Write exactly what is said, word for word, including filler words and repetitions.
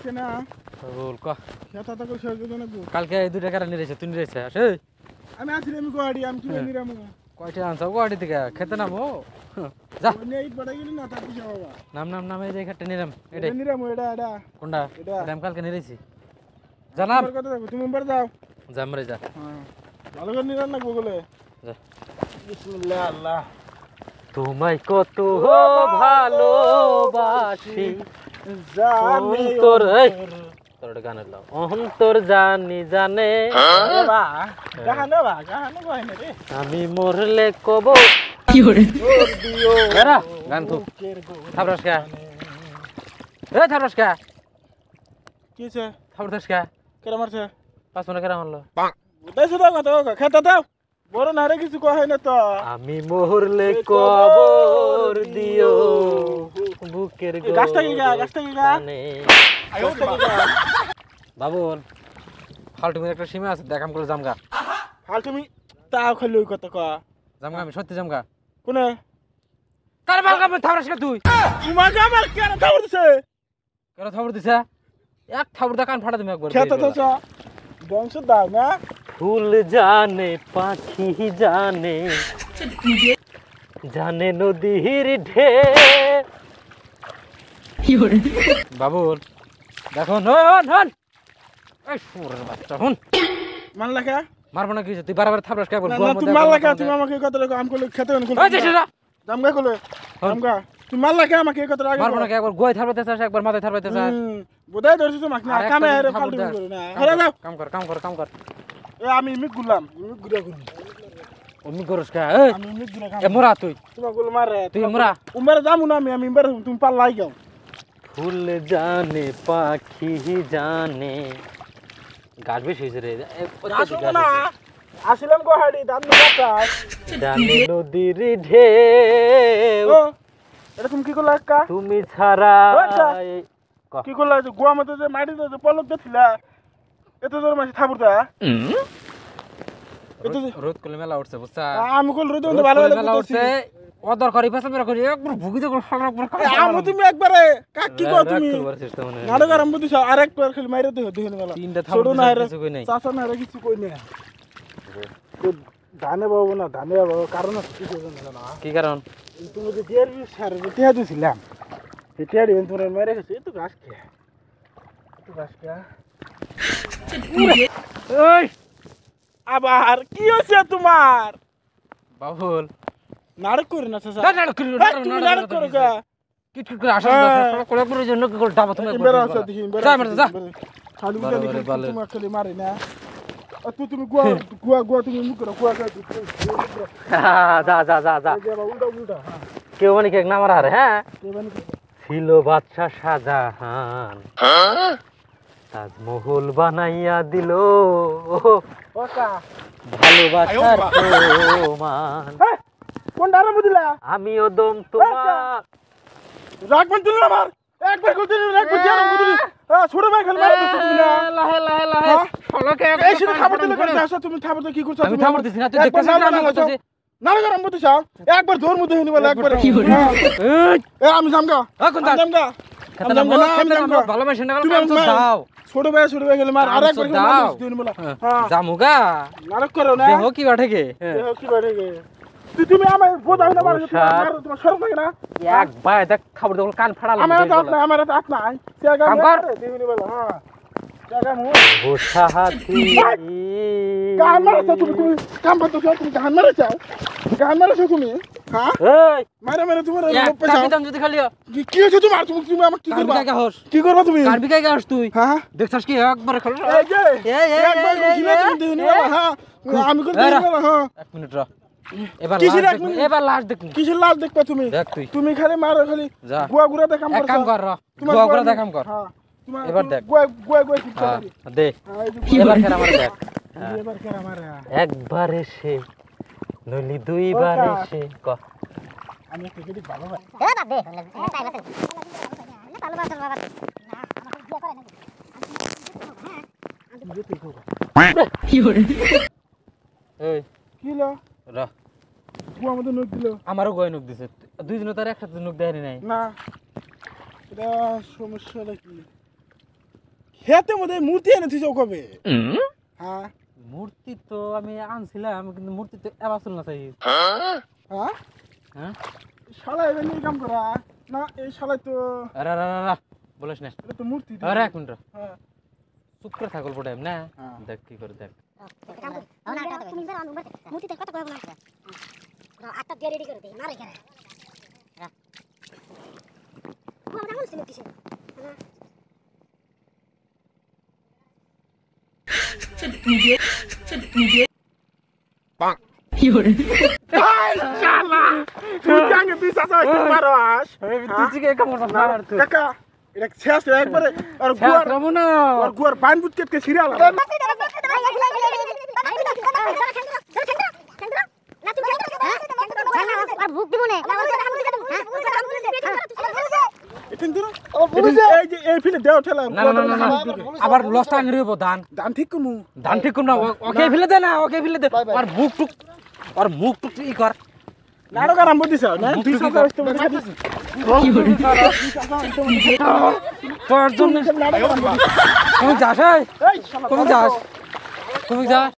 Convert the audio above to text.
কেনা বল ক খেতা তো কই সহজ না গো কালকে এই দুইটা কারণ নিরেছে তুই নিরেছে আসে আমি আসলে আমি গোয়াড়ি আমি কি নিরাম কয়টা আনছাও গাড়ি থেকে খেতে নামো যা ওনে ইট বড় গেলি না তার পিছে বাবা নাম নাম নাম এই যে একটা নিরাম এটাই নিরাম এটা এটা কোনটা এটা আমি কালকে নিরেছি জানাম তোমার কথা দেখো তুমি উম্বার যাও জামরে যা হ্যাঁ ভালো করে নিরাম না বলে যা বিসমিল্লাহ আল্লাহ তোমায় কত ভালোবাসি জানি তোর এই তোর গান লাও অন্তর জানি জানে বা গাহানে বা গাহানে কইনে রে আমি মরলে কব কি করে তোর দিও এরা গান তো থাবরাস কা এ থাবরাস কা কিছে থাবরাস কা কেরা মারছে পাঁচ মনে কেরা মারলো দেছো দাও কথা খেতা দাও বড় না রে কিছু কয় না তো আমি মরলে কবর দিও বুকের গাছটা কি গা গাছটা কি গা গোনে আয়ো তো বাবুল ফালতু মেরে একটা সীমা আছে দেখাম করে জামগা হাল তুমি তাও খালি ওই কথা কয় জামগা আমি সত্যি জামগা কোনে কার বালকা মে থাবরাস কা তুই তোমাকে আমার কেন থাবর দিছে কেন থাবর দিছা এক থাবর দা কান ফাটা তুমি একবার খেতা তো চা বংশ দাও না ফুল জানে পাখি জানে জানে নদীর ঢে কি করে বাবুল দেখো হন হন এই সুরের বাচ্চা হন মান লেখা মারবো না কিছু তুই বারবার থাবরাস কা বল না তুমি মান লেখা তুমি আমাকে এই কথা রাখো আমি কইলে খেতে না ওই যে সেটা জামগা কইলে জামগা তুমি মান লেখা আমাকে এই কথা রাখো মারবো না একবার গোয় থারবাইতে চাস একবার মাথায় থারবাইতে চাস বুদাই ধরছিস তো মাখনা কামে হেরে ফালতু করে না হেরে যাও কাম কর কাম কর কাম কর এ আমি মিক গুলাম মিক গুড়া গুলি অমি করস কা এই আমি মিক গুড়া এ মোরা তুই তোমার গুলো মারে তুই মোরা উম্বারে যামু না আমি আমি উম্বারে তুমি পাল্লাই যাও ফুল জানে পাখি জানে গাছ বেশ হয়েছে রে আসো না আসিলাম গোহাড়ি দাম না জানে নদীর ঢেউ ও এরকম কি করলা কা তুমি ছাড়া আচ্ছা। এই- ক। কি করলা যে গোয়া মতো যে মাটি যে পলক দিছিলা এত জোর মাছি থাবুরতা এত রোদ- রোদ করলে মেলা উঠছে বুঝছা আমি কল রোদে রোদ মধ্যে ভালো করলে ভালো মেলা করতেছি উঠছে অদর করি ফেসা মেরা করি একবার ভুগিতে করে ফালা করে আমি তুমি একবারে কাক কি কও তুমি নাটক আরম্ভ দিছ আর একবার খালি মাইরে দিও দিন বেলা তিনটা ছোট থাবড় না দিছে, রে কিছু কই নাই। চাচা না রে কিছু কই না তো ধানে বাবু না ধানে বাবু কারণ আছে কিছু জানো না কি কারণ তুমি যে টিয়ার সার টিয়া দিছিলাম সেই টিয়ার দিন তোমরা মেরে গেছে তো গাছ খেয়া তো গাছ খেয়া ওই আবার কি হচ্ছে তোমার বাবুল নাটক করে না চাচা না নাটক করি এই, তুমি নাটক করো গা কি কি করে আসা হ্যাঁ। করে করে জন্য কি করে ডাবা তুমি একবার বেরা বলো। আছে দেখি বেরা যা আছে, মেরে যা বেরা। খালি বারে উদানি বারে কিন্তু বারে। তোমার খালি মারি না আর তুই তুমি গুয়া গুয়া গুয়া তুমি মুখ করো গুয়া গুয়া যা যা যা যা উল্টা উল্টা হ্যাঁ কেউ মানে কেক নামার হারে হ্যাঁ কে বানি ছিল বাদশা শাহজাহান তাজমহল বানাইয়া দিল ওকা ভালোবাসার প্রমাণ হ্যাঁ কোন ডারে বুঝলা আমিও দম তোমার রাগ বল তুই আমার একবার কই দিলি রাগ বল জানো বুঝলি হ্যাঁ ছোট ভাই খালি মারি দিছ তুমি না লাহে লাহে লাহে হ্যাঁ? ফলকে এই শুধু খাবার দিলে করতে আসো তুমি খাবার তো কি করছো আমি তুমি থামর দিছি না তুই একবার দেখতেছিস না না, আমি না, করতেছি না না গরম বুঝছ একবার ধর মুদে হিনি বলে একবার কি করে? হ্যাঁ। এই এ আমি জামগা এখন আমি জামগা খেতে আমি না জামগা না আমি জামগা ভালোবাসি না তুমি কারণ আমাকে দাও ছোট ভাই ছোট ভাই গেলে মার আর একবার দাও। মার দিন বলা হ্যাঁ জামুগা নাটক করো না দেহ কি বাঠে গে দেহ কি বাড়ে গে তুই তুমি আমার বোঝাও না মার বসার। তোমার শরম লাগে না এক ভাই দেখ খাবার দেবো কান ফাড়াল আমার হাতে হাত নাই আমার হাতে হাত নাই সে গান কাম কর। দিন বলা হ্যাঁ সে গান মু বসা হাতি গান মারছ তুমি তুমি কাম করতে চাও তুমি গান মারছ গান মারছ তুমি হ্যাঁ এই মারে মারে তোমার এক লোক পেছাও কাবিতাম যদি খালি কি- কি হচ্ছে তোমার তুমি তুমি আমাকে কি কারবি করবা কাকা হস কি করবা তুমি কারবি কাকা হস তুই হ্যাঁ দেখছস কি একবার খালি এই যে এই, এই, একবার এই, খিলে এই, তুমি দিন এই, বলা হ্যাঁ আমি করে এই, দিন বলা হ্যাঁ এক মিনিট র এবার কিসের লাস্ট এক দেখ মিনিট? এবার লাস্ট দেখ কিসের লাল দেখবা তুমি দেখ তুই তুমি খালি মারো খালি যা গুয়া গুড়া দেখাম এক কাম কর র গোয়া গোয়া দেখাম কর হ্যাঁ তোমার এবার দেখ। গুয়া গুয়া গুয়া কি হ্যাঁ করে দে হ্যাঁ এই যে কি এবার করে? খেলা মারে দেখ গুয়া এবার কেরা মারে হ্যাঁ। একবার এসে নলি দুইবার ওকা। এসে ক আমি একটা গেদি ভালো ভাই এ বাদ দে টাইম আছে ভালো বাসল বাবা না আমাকে বিয়ে করে নাকি তুমি যেতে কো কি করে এই কি লো র গুয়া আমাদের নোট দিল আমারও গয় নুক দিছে দুইজনে তার একসাথে নুক দেয়নি নাই না এটা সমস্যাটা কি হেতে মধ্যে মূর্তি এনে তুই কবে হ্যাঁ মূর্তি তো আমি আনছিলাম কিন্তু মূর্তি তো এবার চল না চাই হ্যাঁ হ্যাঁ শালা এবার এই কাম করা না এই শালা তো আরে আরে আরে বলিস না এটা তো মূর্তি আরে এক মিনিট হ্যাঁ চুপ করে থাকল পড়ে না হ্যাঁ। দেখ কি করে দেখ মূর্তিতে কথা কইব না আটটা দিয়ে রেডি করে দে না রে কেন ও আমরা মূর্তি মূর্তি Fiore. শালা তুই জানে তুই সাসা তুই মারো আস তুই কি কাম করছ না আর তুই কাকা এটা শেষ একবারে আর ছেড়ে গুয়ার দেবো না আর গুয়ার বান বুট কেটে সিরিয়াল ভুক দিব না এটা দিন এই যে এই ফিলে দেও ঠেলা না না না না আবার লসটা আঙরি হবো ধান দান ঠিক কমু ধান ঠিক কর না ও- ওকে ফেলে দে না ওকে ফেলে দে আর মুখ টুক আর মুখ টুক ই কর নাড়ো আরম্ভ দিছ না মুখ তুই টুক ই সাসা কর। আসতে বলে দিছ তোর জন্য নাড়ো তুমি যাস এই? এই শালা তুমি যাস তুমি যাস